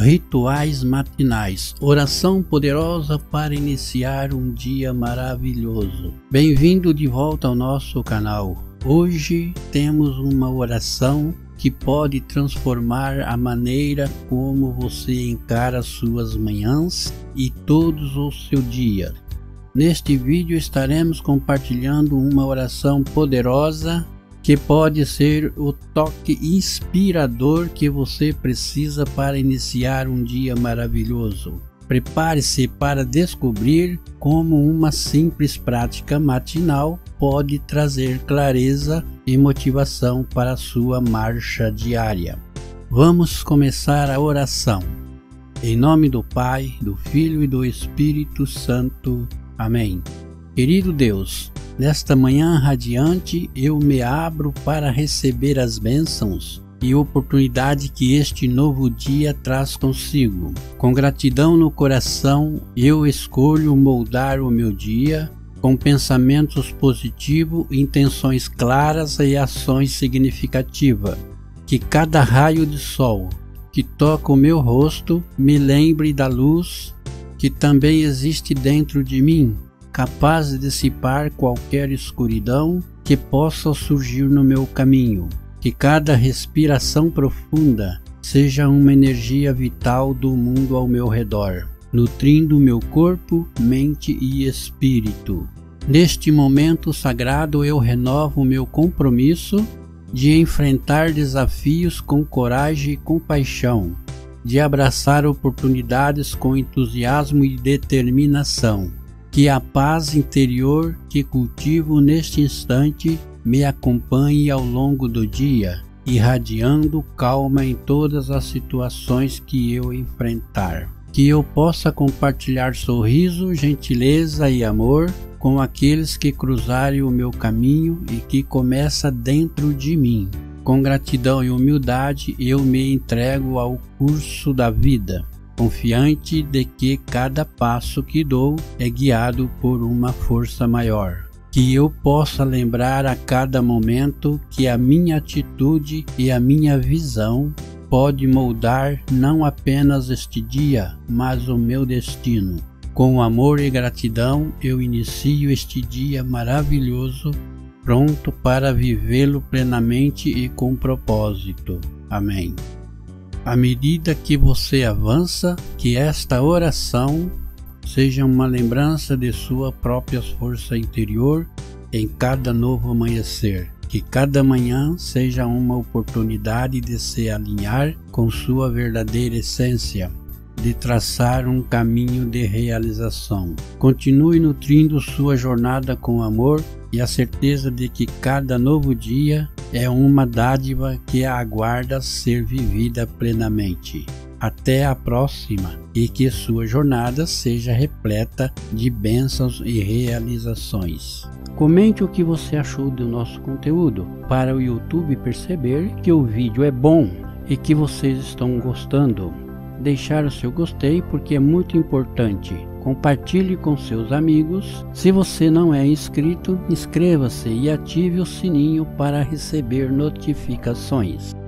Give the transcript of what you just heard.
Rituais matinais, oração poderosa para iniciar um dia maravilhoso. Bem-vindo de volta ao nosso canal. Hoje temos uma oração que pode transformar a maneira como você encara suas manhãs e todos o seu dia. Neste vídeo estaremos compartilhando uma oração poderosa que pode ser o toque inspirador que você precisa para iniciar um dia maravilhoso. Prepare-se para descobrir como uma simples prática matinal pode trazer clareza e motivação para a sua marcha diária. Vamos começar a oração. Em nome do Pai, do Filho e do Espírito Santo. Amém. Querido Deus, nesta manhã radiante eu me abro para receber as bênçãos e oportunidade que este novo dia traz consigo. Com gratidão no coração, eu escolho moldar o meu dia com pensamentos positivos, intenções claras e ações significativas. Que cada raio de sol que toca o meu rosto me lembre da luz que também existe dentro de mim, capaz de dissipar qualquer escuridão que possa surgir no meu caminho. Que cada respiração profunda seja uma energia vital do mundo ao meu redor, nutrindo meu corpo, mente e espírito. Neste momento sagrado eu renovo meu compromisso de enfrentar desafios com coragem e compaixão, de abraçar oportunidades com entusiasmo e determinação. Que a paz interior que cultivo neste instante me acompanhe ao longo do dia, irradiando calma em todas as situações que eu enfrentar. Que eu possa compartilhar sorriso, gentileza e amor com aqueles que cruzarem o meu caminho e que começa dentro de mim. Com gratidão e humildade eu me entrego ao curso da vida, confiante de que cada passo que dou é guiado por uma força maior. Que eu possa lembrar a cada momento que a minha atitude e a minha visão pode moldar não apenas este dia, mas o meu destino. Com amor e gratidão eu inicio este dia maravilhoso, pronto para vivê-lo plenamente e com propósito. Amém. À medida que você avança, que esta oração seja uma lembrança de sua própria força interior em cada novo amanhecer. Que cada manhã seja uma oportunidade de se alinhar com sua verdadeira essência, de traçar um caminho de realização. Continue nutrindo sua jornada com amor e a certeza de que cada novo dia é uma dádiva que aguarda ser vivida plenamente. Até a próxima e que sua jornada seja repleta de bênçãos e realizações. Comente o que você achou do nosso conteúdo para o YouTube perceber que o vídeo é bom e que vocês estão gostando. Deixar o seu gostei porque é muito importante. Compartilhe com seus amigos. Se você não é inscrito, inscreva-se e ative o sininho para receber notificações.